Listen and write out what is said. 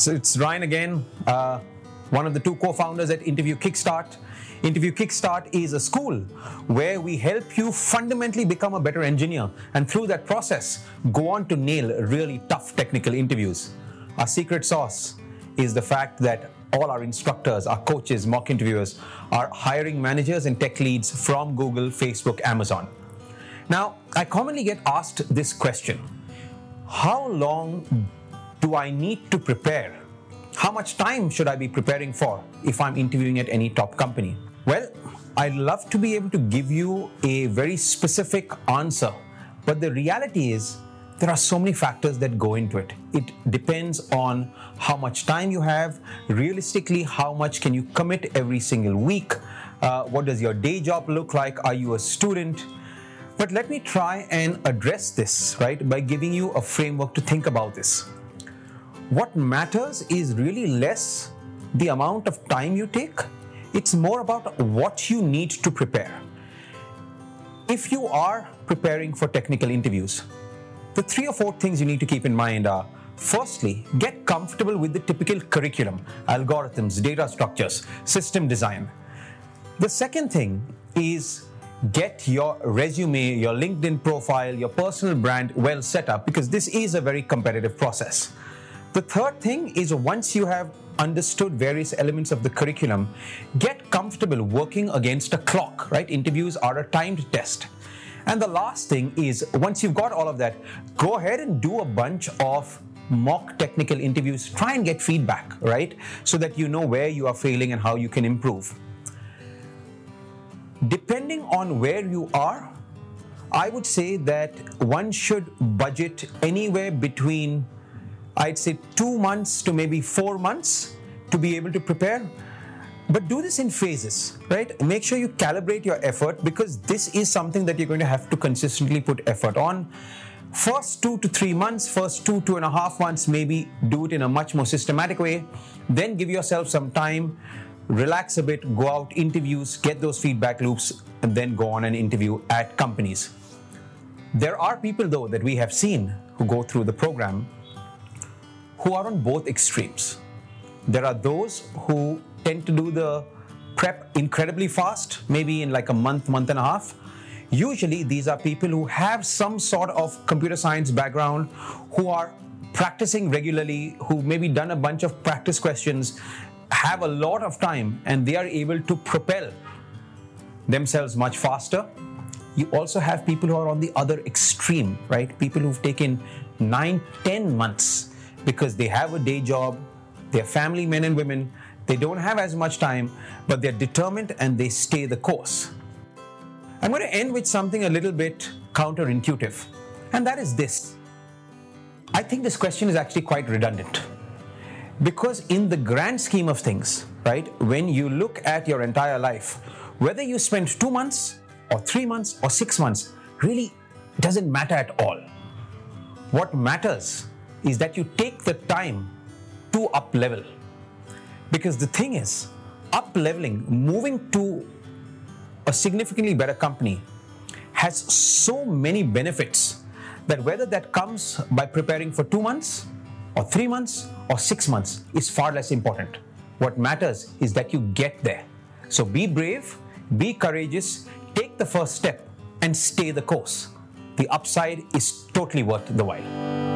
So it's Ryan again, one of the two co-founders at Interview Kickstart. Interview Kickstart is a school where we help you fundamentally become a better engineer, and through that process, go on to nail really tough technical interviews. Our secret sauce is the fact that all our instructors, our coaches, mock interviewers are hiring managers and tech leads from Google, Facebook, Amazon. Now, I commonly get asked this question: how long do I need to prepare? How much time should I be preparing for if I'm interviewing at any top company? Well, I'd love to be able to give you a very specific answer, but the reality is there are so many factors that go into it. It depends on how much time you have, realistically, how much can you commit every single week, what does your day job look like, are you a student? But let me try and address this, right, by giving you a framework to think about this. What matters is really less the amount of time you take. It's more about what you need to prepare. If you are preparing for technical interviews, the 3 or 4 things you need to keep in mind are: firstly, get comfortable with the typical curriculum, algorithms, data structures, system design. The second thing is get your resume, your LinkedIn profile, your personal brand well set up, because this is a very competitive process. The third thing is, once you have understood various elements of the curriculum, get comfortable working against a clock, right? Interviews are a timed test. And the last thing is, once you've got all of that, go ahead and do a bunch of mock technical interviews. Try and get feedback, right? So that you know where you are failing and how you can improve. Depending on where you are, I would say that one should budget anywhere between, I'd say, 2 months to maybe 4 months to be able to prepare. But do this in phases, right? Make sure you calibrate your effort, because this is something that you're going to have to consistently put effort on. First 2 to 3 months, first 2.5 months, maybe do it in a much more systematic way. Then give yourself some time, relax a bit, go out, interviews, get those feedback loops, and then go on and interview at companies. There are people, though, that we have seen who go through the program who are on both extremes. There are those who tend to do the prep incredibly fast, maybe in like a month, month and a half. Usually these are people who have some sort of computer science background, who are practicing regularly, who maybe done a bunch of practice questions, have a lot of time, and they are able to propel themselves much faster. You also have people who are on the other extreme, right? People who've taken 9-10 months because they have a day job, they're family men and women, they don't have as much time, but they're determined and they stay the course. I'm going to end with something a little bit counterintuitive, and that is this. I think this question is actually quite redundant, because in the grand scheme of things, right, when you look at your entire life, whether you spend 2 months or 3 months or 6 months really doesn't matter at all. What matters is that you take the time to up-level. Because the thing is, up-leveling, moving to a significantly better company, has so many benefits that whether that comes by preparing for 2 months or 3 months or 6 months is far less important. What matters is that you get there. So be brave, be courageous, take the first step and stay the course. The upside is totally worth the while.